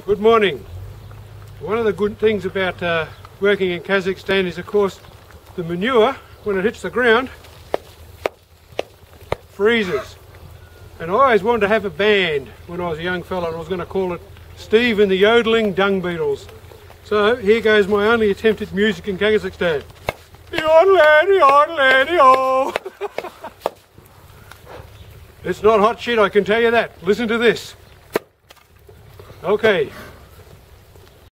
Good morning. One of the good things about working in Kazakhstan is, of course, the manure, when it hits the ground, freezes. And I always wanted to have a band when I was a young fella, and I was going to call it Steve and the Yodelling Dung Beetles. So here goes my only attempt at music in Kazakhstan. Yodelling, yodelling, yo. It's not hot shit, I can tell you that. Listen to this. Okay.